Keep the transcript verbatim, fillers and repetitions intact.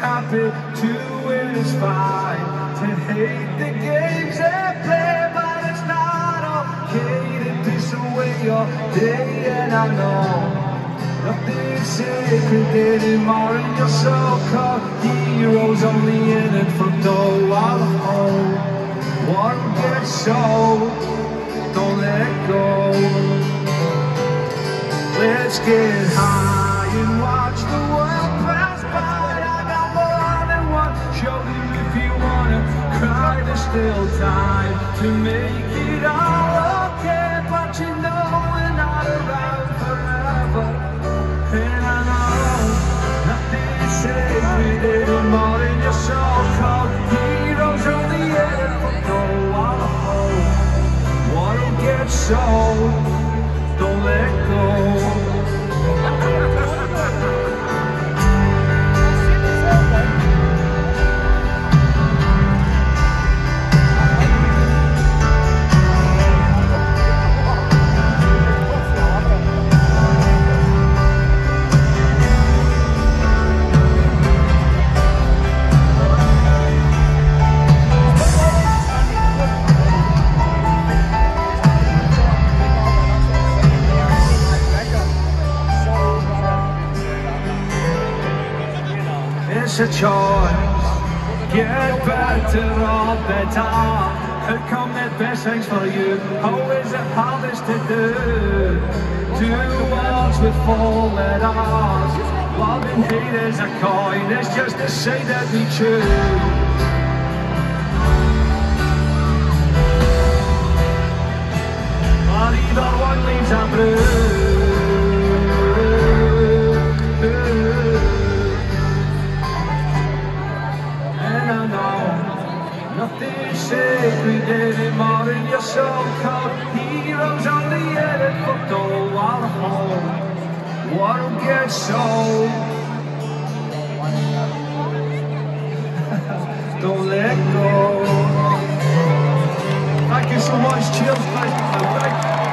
happy to win is fine. To hate the games they play, but it's not okay to piss away your day. And I know nothing's sacred anymore in your so-called heroes, only in it for dough. I'll hold what gets sold, don't let go. Let's get high and watch the world pass by. I got more than one show you if you wanna cry. There's still time to make it all okay, but you know we're not around forever. And I know nothing's sacred anymore in your so-called heroes, only in for gold. I'll hold what'll get sold, don't let go. It's a choice, get better or better. How come the best things for you? How is it hardest to do? Two words with four letters. Love and hate is a coin, it's just a say that we choose. But either one leaves a bruise. Nothing's sacred anymore in your so-called heroes, only in it for dough. I'll hold what'll get sold, don't let go. Thank you so much, cheers, mate.